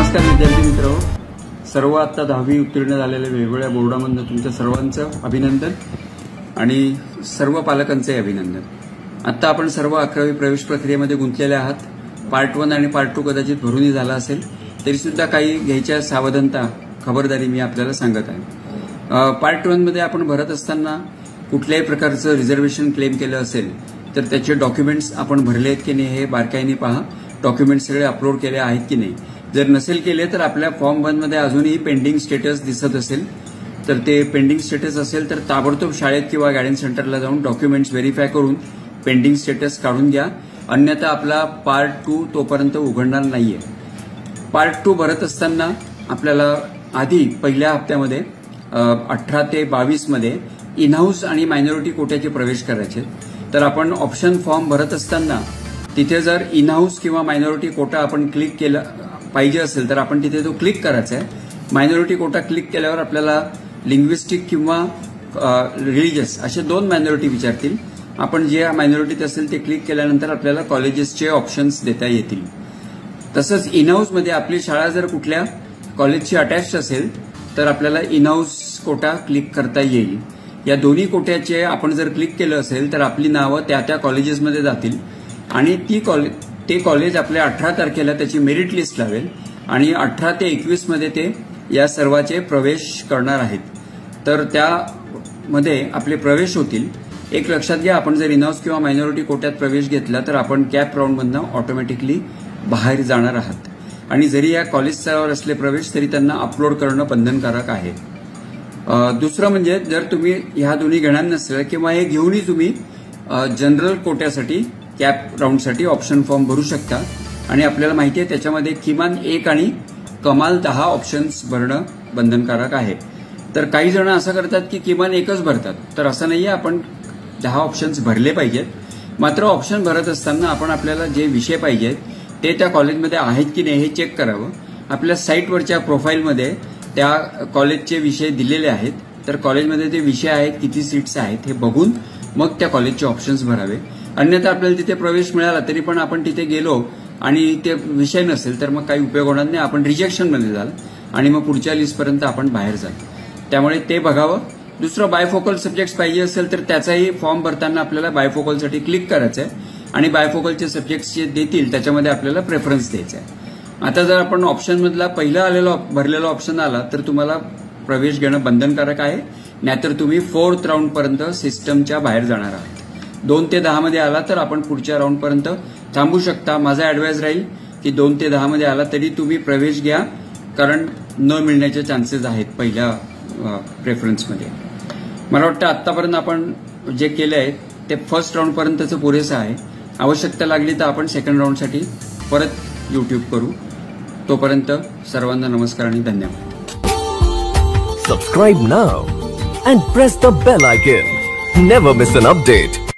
नमस्कार विद्यार्थी मित्रांनो, सर्व आता 10वी उत्तीर्ण झालेल्या वेगवेगळ्या बोर्डामधून तुमच्या सर्वांचं अभिनंदन आणि सर्व पालकांचे अभिनंदन। आता आपण सर्व 11वी प्रवेश प्रक्रियेमध्ये गुंतलेले आहात। पार्ट 1 आणि पार्ट 2 कदाचित भरूनही झाला असेल, तरी सुद्धा काही घ्यायच्या सावधानता खबरदारी मी आपल्याला सांगत आहे। पार्ट 1 मध्ये आपण भरत असताना कुठल्याही प्रकारचं रिझर्वेशन क्लेम केलं असेल तर त्याचे डॉक्युमेंट्स आपण भरले आहेत की नाही हे बारकाईने पहा। डॉक्युमेंट्स सगळे अपलोड केले आहेत की नाही। जर नसेल केले तर आपल्या फॉर्म 1 मध्ये अजूनही पेंडिंग स्टेटस दिसत असेल तर ते पेंडिंग स्टेटस असेल तर ताबडतोब शाळेत किंवा गायडन्स सेंटरला जाऊन डॉक्युमेंट्स व्हेरीफाय करून पेंडिंग स्टेटस काढून घ्या, अन्यथा आपला पार्ट 2 तोपर्यंत उघडणार नाहीये। पार्ट 2 भरत असताना आपल्याला आधी पहिल्या हप्त्यामध्ये 18 ते 22 मध्ये इन हाऊस आणि मायनॉरिटी कोट्याचे प्रवेश करायचे। तर आपण ऑप्शन फॉर्म भरत असताना तिथे जर इन हाऊस किंवा मायनॉरिटी कोटा आपण क्लिक केला पाहिजे असेल तर आपण तिथे तो क्लिक करायचा आहे। मायनॉरिटी कोटा क्लिक केल्यावर आपल्याला लिंग्विस्टिक किंवा रिलिजियस असे 2 मायनॉरिटी विचारतील। आपण जे मायनॉरिटीत असेल ते क्लिक केल्यानंतर आपल्याला कॉलेजेसचे ऑप्शन्स देता येतील। तसंच इन हाऊस मध्ये आपली शाळा जर कुठल्या कॉलेजशी अटॅच्ड असेल तर आपल्याला इन हाऊस कोटा क्लिक करता येईल। या दोन्ही कोट्याचे आपण जर क्लिक केलं असेल तर आपली नावं त्या कॉलेजेसमध्ये जातील आणि ते कॉलेज आपल्या 18 तारखेला त्याची मेरिट लिस्ट लावेल आणि 18 ते 21 मध्ये ते या सर्वाचे प्रवेश करणार आहेत। तर त्यामध्ये आपले प्रवेश होतील। एक लक्षात घ्या, आपण जर इन हाऊस किंवा मायनॉरिटी कोट्यात प्रवेश घेतला तर आपण कॅप राऊंडमधनं ऑटोमॅटिकली बाहेर जाणार आहात आणि जरी या कॉलेज स्तरावर असले प्रवेश तरी त्यांना अपलोड करणं बंधनकारक आहे। दुसरं म्हणजे जर तुम्ही ह्या दोन्ही घेणार नसेल किंवा हे घेऊनही तुम्ही जनरल कोट्यासाठी कॅप राऊंडसाठी ऑप्शन फॉर्म भरू शकता आणि आपल्याला माहिती आहे त्याच्यामध्ये किमान 1 आणि कमाल 10 ऑप्शन्स भरणं बंधनकारक आहे। तर काही जण असं करतात की किमान 1च भरतात, तर असं नाहीये, आपण 10 ऑप्शन्स भरले पाहिजेत। मात्र ऑप्शन भरत असताना आपण आपल्याला जे विषय पाहिजेत ते त्या कॉलेजमध्ये आहेत की नाही हे चेक करावं। आपल्या साईटवरच्या प्रोफाईलमध्ये त्या कॉलेजचे विषय दिलेले आहेत, तर कॉलेजमध्ये ते विषय आहेत, किती सीट्स आहेत हे बघून मग त्या कॉलेजचे ऑप्शन्स भरावे। अन्यथा आपल्याला तिथे प्रवेश मिळाला तरी पण आपण तिथे गेलो आणि ते विषय नसेल तर मग काही उपयोग होणार नाही, आपण रिजेक्शनमध्ये जाल आणि मग पुढच्या लिस्टपर्यंत आपण बाहेर जाल। त्यामुळे ते बघावं। दुसरं बायफोकल सब्जेक्ट्स पाहिजे असेल तर त्याचाही फॉर्म भरताना आपल्याला बायफोकलसाठी क्लिक करायचं आहे आणि बायफोकलचे सब्जेक्ट्स जे देतील त्याच्यामध्ये आपल्याला प्रेफरन्स द्यायचा आहे। आता जर आपण ऑप्शनमधला पहिला भरलेला ऑप्शन आला तर तुम्हाला प्रवेश घेणं बंधनकारक आहे, नाहीतर तुम्ही 4th राऊंडपर्यंत सिस्टमच्या बाहेर जाणार आहात। 2 ते 10 मध्ये आला तर आपण पुढच्या राऊंडपर्यंत थांबू शकता। माझा ऍडवाइस राहील की 2 ते 10 मध्ये आला तरी तुम्ही प्रवेश घ्या, कारण न मिळण्याचे चान्सेस आहेत पहिल्या प्रेफरन्समध्ये। मला वाटतं आतापर्यंत आपण जे केले आहे ते फर्स्ट राऊंडपर्यंतचं पुरेसं आहे। आवश्यकता लागली तर आपण सेकंड राऊंडसाठी परत यूट्यूब करू। तोपर्यंत सर्वांना नमस्कार आणि धन्यवाद। Subscribe now and press the bell icon. Never miss an update.